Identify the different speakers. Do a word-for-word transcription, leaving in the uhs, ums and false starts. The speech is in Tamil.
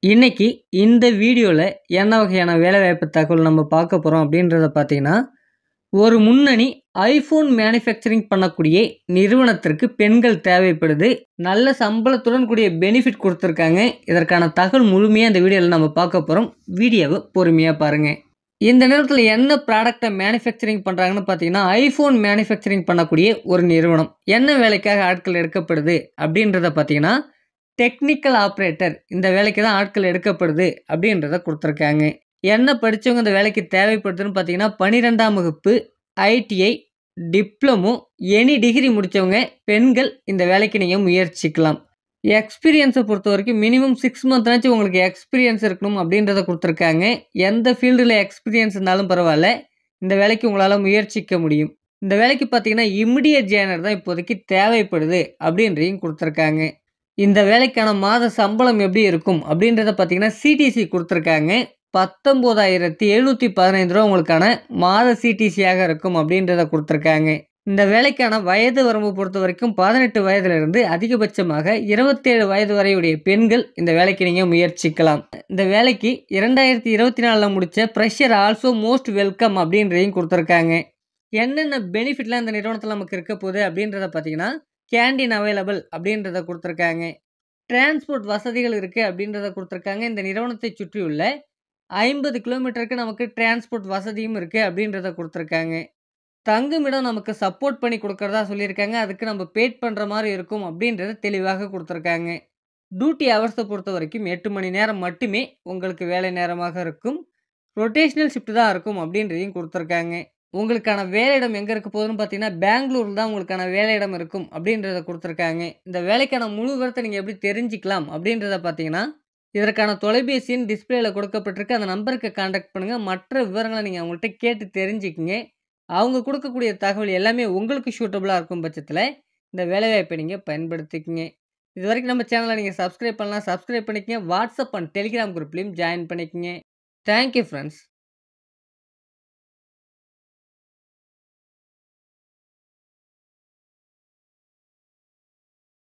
Speaker 1: இன்னைக்கு இந்த வீடியோல என்ன வகையான வேலைவாய்ப்பு தகவல் நம்ம பார்க்க போறோம் அப்படின்றத பார்த்தீங்கன்னா, ஒரு முன்னணி ஐஃபோன் மேனுஃபேக்சரிங் பண்ணக்கூடிய நிறுவனத்திற்கு பெண்கள் தேவைப்படுது. நல்ல சம்பளத்துடன் கூடிய பெனிஃபிட் குடுத்துருக்காங்க. இதற்கான தகவல் முழுமையா இந்த வீடியோல நம்ம பார்க்க போறோம். வீடியோவ பொறுமையா பாருங்க. இந்த நேரத்தில என்ன ப்ராடக்ட்ட மேனுஃபேக்சரிங் பண்றாங்கன்னு பார்த்தீங்கன்னா, ஐஃபோன் மேனுஃபேக்சரிங் பண்ணக்கூடிய ஒரு நிறுவனம். என்ன வேலைக்காக ஆட்கள் எடுக்கப்படுது அப்படின்றத பார்த்தீங்கன்னா, டெக்னிக்கல் ஆப்பரேட்டர் இந்த வேலைக்கு தான் ஆட்கள் எடுக்கப்படுது அப்படின்றத குடுத்துருக்காங்க. என்ன படிச்சவங்க இந்த வேலைக்கு தேவைப்படுதுன்னு பார்த்தீங்கன்னா, பன்னிரண்டாம் வகுப்பு, ஐடிஐ, டிப்ளமோ, எனி டிகிரி முடிச்சவங்க பெண்கள் இந்த வேலைக்கு நீங்க முயற்சிக்கலாம். எக்ஸ்பீரியன்ஸ பொறுத்தவரைக்கும் மினிமம் ஆறு மந்த்னாச்சும் உங்களுக்கு எக்ஸ்பீரியன்ஸ் இருக்கணும் அப்படின்றத குடுத்துருக்காங்க. எந்த ஃபீல்டுல எக்ஸ்பீரியன்ஸ் இருந்தாலும் பரவால்ல. இந்த வேலைக்கு உங்களால முயற்சிக்க முடியும். இந்த வேலைக்கு பார்த்தீங்கன்னா, இமிடியேட் ஜாயினர் தான் இப்போதைக்கு தேவைப்படுது அப்படின்றதையும் குடுத்துருக்காங்க. இந்த வேலைக்கான மாத சம்பளம் எப்படி இருக்கும் அப்படின்றத பார்த்தீங்கன்னா, சிடிசி குடுத்துருக்காங்க. ரூ. பத்தொன்பதாயிரத்து எழுநூற்று பதினைந்து உங்களுக்கான மாத சிடிசியாக இருக்கும் அப்படின்றத குடுத்துருக்காங்க. இந்த வேலைக்கான வயது வரம்பு பொறுத்தவரைக்கும் பதினெட்டு வயதிலிருந்து அதிகபட்சமாக இருபத்தி ஏழு வயது வரை உடைய பெண்கள் இந்த வேலைக்கு நீங்க முயற்சிக்கலாம். இந்த வேலைக்கு இரண்டாயிரத்து இருபத்தி நான்குல முடிச்ச ஃப்ரெஷர் ஆல்சோ மோஸ்ட் வெல்கம் அப்படின்றதையும் குடுத்துருக்காங்க. என்னென்ன பெனிஃபிட்லாம் இந்த நிறுவனத்தில நமக்கு இருக்க போகுது அப்படின்றத பார்த்தீங்கன்னா, கேண்டீன் அவைலபிள் அப்படின்றத குடுத்துருக்காங்க. டிரான்ஸ்போர்ட் வசதிகள் இருக்கு அப்படின்றத குடுத்துருக்காங்க. இந்த நிறுவனத்தை சுற்றியுள்ள ஐம்பது கிலோமீட்டருக்கு நமக்கு டிரான்ஸ்போர்ட் வசதியும் இருக்கு அப்படின்றத குடுத்துருக்காங்க. தங்குமிடம் நமக்கு சப்போர்ட் பண்ணி குடுக்கிறதா சொல்லியிருக்காங்க. அதுக்கு நம்ம பெய்ட் பண்ற மாரி இருக்கும் அப்படின்றத தெளிவாக குடுத்துருக்காங்க. டியூட்டி ஹவர்ஸ பொறுத்தவரைக்கும் எட்டு மணி நேரம் மட்டுமே உங்களுக்கு வேலை நேரமாக இருக்கும். ரொட்டேஷனல் ஷிஃப்ட் தான் இருக்கும் அப்படின்றதையும் குடுத்துருக்காங்க. உங்களுக்கான வேலையிடம் எங்க இருக்க போகுதுன்னு பார்த்தீங்கன்னா, பெங்களூர்ல தான் உங்களுக்கான வேலையிடம் இருக்கும் அப்படின்றத குடுத்துருக்காங்க. இந்த வேலைக்கான முழு விவரத்த நீங்க எப்படி தெரிஞ்சுக்கலாம் அப்படின்றத பார்த்தீங்கன்னா, இதற்கான தொலைபேசி எண் டிஸ்ப்ளேல கொடுக்கப்பட்டிருக்கு. அந்த நம்பருக்கு கான்டாக்ட் பண்ணுங்க. மற்ற விவரங்கள நீங்க அவங்கள்ட்ட கேட்டு தெரிஞ்சுக்கங்க. அவங்க குடுக்கக்கூடிய தகவல் எல்லாமே உங்களுக்கு சூட்டபிளா இருக்கும் பட்சத்தில, இந்த வேலைவாய்ப்பை நீங்க பயன்படுத்திக்கங்க. இதுவரைக்கும் நம்ம சேனல நீங்க சப்ஸ்கிரைப் பண்ணலாம். சப்ஸ்கிரைப் பண்ணிக்கங்க. வாட்ஸ்அப் அண்ட் டெலிகிராம் குரூப்லயும் ஜாயின் பண்ணிக்கங்க. Thank you friends.